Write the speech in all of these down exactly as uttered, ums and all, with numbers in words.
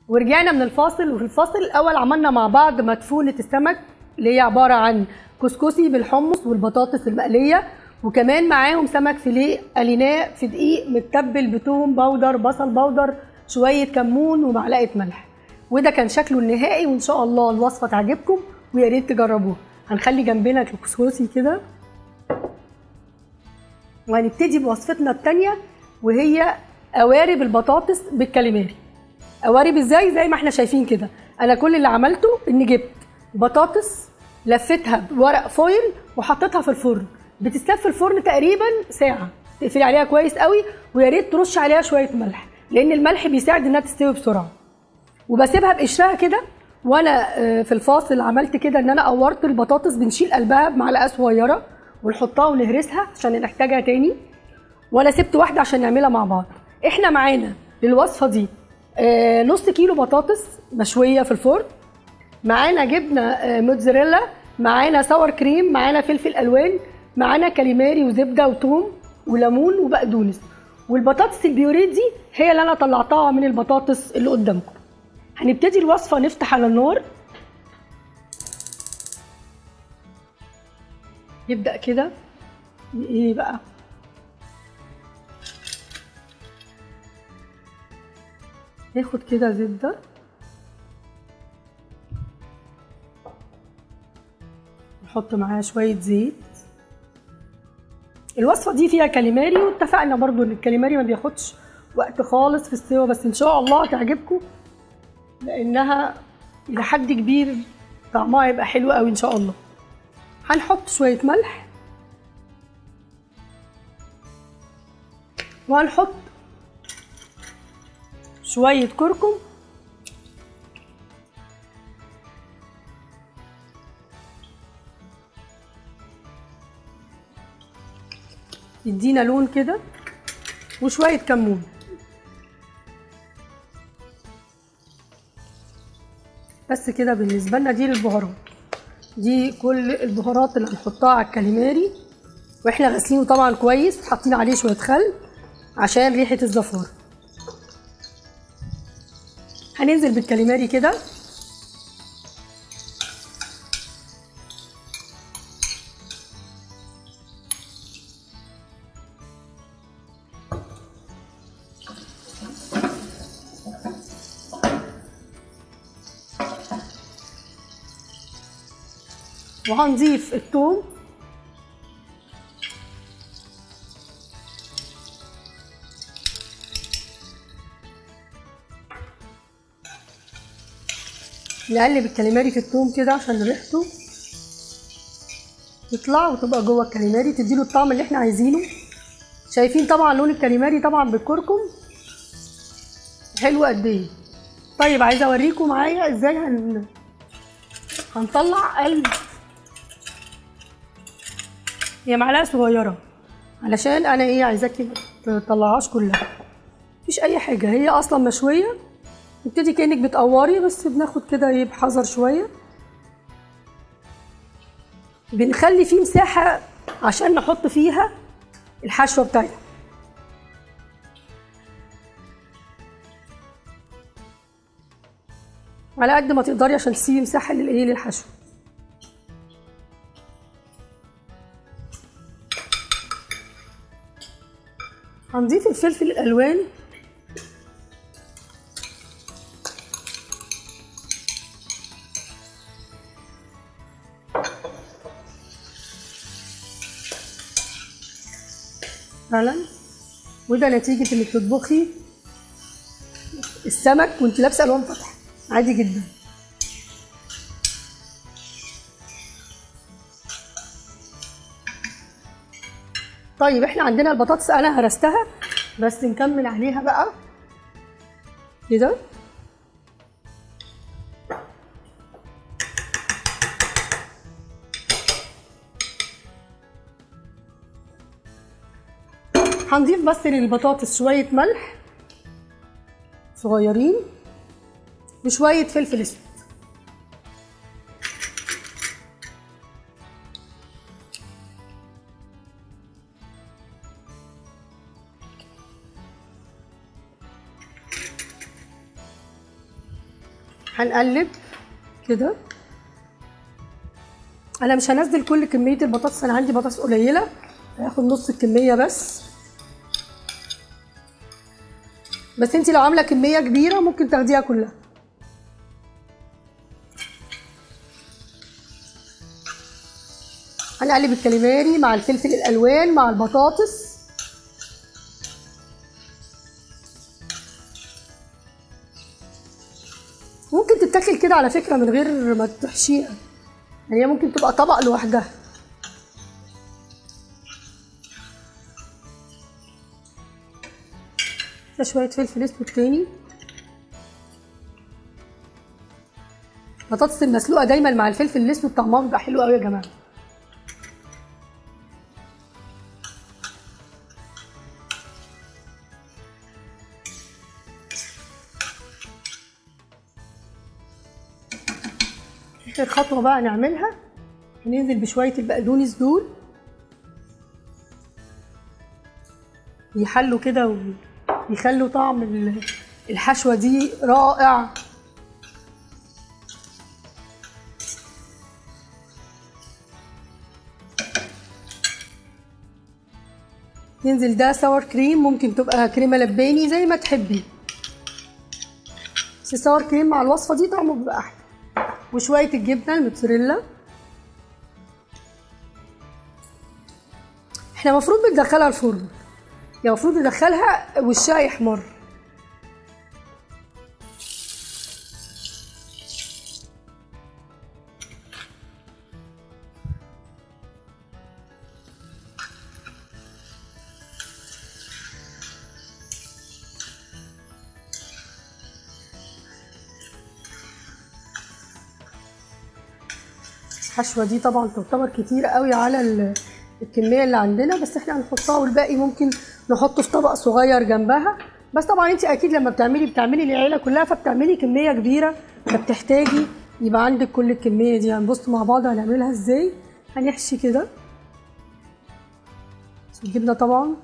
ورجعنا من الفاصل. وفي الفاصل الاول عملنا مع بعض مدفونه السمك اللي هي عباره عن كسكسي بالحمص والبطاطس المقليه، وكمان معاهم سمك فيليه قليناه في دقيق متبل بتوم باودر، بصل باودر، شويه كمون ومعلقه ملح. وده كان شكله النهائي، وان شاء الله الوصفه تعجبكم ويا ريت تجربوها. هنخلي جنبنا الكسكسي كده، وهنبتدي بوصفتنا الثانيه وهي قوارب البطاطس بالكاليماري. قوارب ازاي؟ زي ما احنا شايفين كده. انا كل اللي عملته اني جبت بطاطس لفتها بورق فويل وحطيتها في الفرن، بتستوي في الفرن تقريبا ساعه. تقفلي عليها كويس قوي، ويا ريت ترش عليها شويه ملح لان الملح بيساعد انها تستوي بسرعه. وبسيبها بقشرها كده. وانا في الفاصل عملت كده ان انا قورت البطاطس، بنشيل قلبها بمعلقه صغيره ونحطها ونهرسها عشان نحتاجها تاني. وانا سبت واحده عشان نعملها مع بعض. احنا معانا للوصفه دي آه نص كيلو بطاطس مشويه في الفرن، معانا جبنه آه موتزاريلا، معانا ساور كريم، معانا فلفل الوان، معانا كاليماري وزبده وثوم وليمون وبقدونس. والبطاطس البيوريه دي هي اللي انا طلعتها من البطاطس اللي قدامكم. هنبتدي الوصفه، نفتح على النار، يبدا كده ايه بقى، ناخد كده زبده، نحط معاها شويه زيت. الوصفه دي فيها كاليماري، واتفقنا برضو ان الكاليماري ما بياخدش وقت خالص في السوا، بس ان شاء الله هتعجبكم لانها الى حد كبير طعمها يبقى حلو قوي ان شاء الله. هنحط شويه ملح، وهنحط شويه كركم، يدينا لون كده، وشويه كمون. بس كده بالنسبه لنا دي للبهارات. دي كل البهارات اللي هنحطها على الكاليماري، واحنا غاسلينه طبعا كويس وحاطين عليه شويه خل عشان ريحه الزفاره. هننزل بالكاليماري كده، وهنضيف الثوم، نقلب الكاليماري في الثوم كده عشان ريحته تطلع وتبقى جوه الكاليماري، تديله الطعم اللي احنا عايزينه. شايفين طبعا لون الكاليماري طبعا بالكركم حلو قد ايه. طيب عايزه اوريكم معايا ازاي هن... هنطلع قلب، هي معلقه صغيره علشان انا ايه عايزاكي ما تطلعهاش كلها، مفيش اي حاجه، هي اصلا مشويه. نبتدي كانك بتقوري، بس بناخد كده ايه بحذر شويه، بنخلي فيه مساحه عشان نحط فيها الحشوه بتاعتنا. على قد ما تقدري عشان تسيبي مساحه للايه للحشو. هنضيف الفلفل الالوان، فعلا وده نتيجه انك تطبخي السمك وانت لابسه الوان فاتحه عادي جدا. طيب احنا عندنا البطاطس انا هرستها، بس نكمل عليها بقى كده. هنضيف بس للبطاطس شويه ملح صغيرين وشويه فلفل اسود. هنقلب كده. انا مش هنزل كل كميه البطاطس، انا عندي بطاطس قليله، هاخد نص الكميه بس. بس انتي لو عامله كميه كبيره ممكن تاخديها كلها. هنقلب الكاليماري مع الفلفل الالوان مع البطاطس. ممكن تتاكل كده على فكره من غير ما تحشيها، يعني هي ممكن تبقى طبق لوحدها. ده شويه فلفل اسود تاني. البطاطس المسلوقه دايما مع الفلفل الاسود طعمها بيبقى حلو قوي يا جماعه. اخر خطوه بقى نعملها، هننزل بشويه البقدونس دول يحلوا كده ويخلوا طعم الحشوه دي رائع. ينزل ده ساور كريم، ممكن تبقى كريمه لباني زي ما تحبي، بس ساور كريم مع الوصفه دي طعمه بيبقى احلى. وشويه الجبنه الموتزاريلا. احنا المفروض بندخلها الفرن، يعني المفروض ندخلها وشها يحمر. الحشوه دي طبعا تعتبر كتير قوي على الكميه اللي عندنا، بس احنا هنحطها والباقي ممكن نحطه في طبق صغير جنبها. بس طبعا انت اكيد لما بتعملي بتعملي للعيله كلها، فبتعملي كميه كبيره، فبتحتاجي يبقى عندك كل الكميه دي. هنبص مع بعض هنعملها ازاي. هنحشي كده الجبنه طبعا،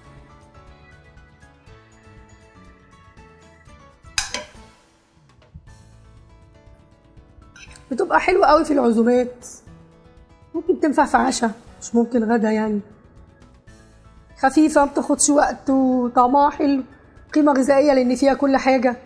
بتبقى حلوه قوي في العزومات، ممكن تنفع في عشاء مش ممكن غدا، يعني خفيفه ما بتاخدش وقت وطعمها حلو، قيمه غذائيه لان فيها كل حاجه.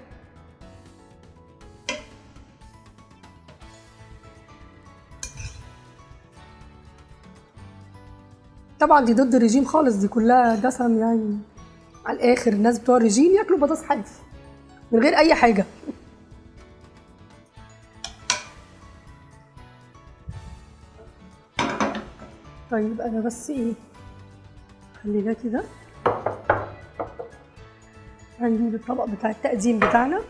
طبعا دي ضد الرجيم خالص، دي كلها دسم يعني على الاخر. الناس بتوع الرجيم ياكلوا بطاطس حاف من غير اي حاجه. طيب انا بس ايه، خلي ده كده. هنجيب الطبق بتاع التقديم بتاعنا.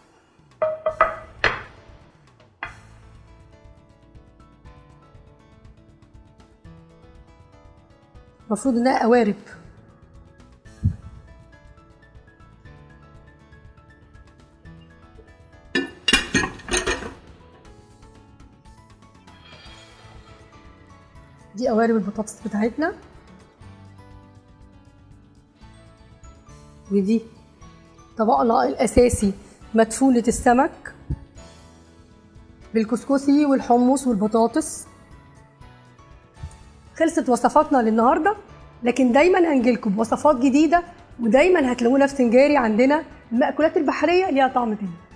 المفروض انها قوارب، دي قوارب البطاطس بتاعتنا، ودي طبقنا الاساسي مدفونة السمك بالكسكسي والحمص والبطاطس. خلصت وصفاتنا للنهارده، لكن دايما هنجيلكم بوصفات جديده، ودايما هتلاقونا في سنجاري عندنا المأكولات البحريه ليها طعم تاني.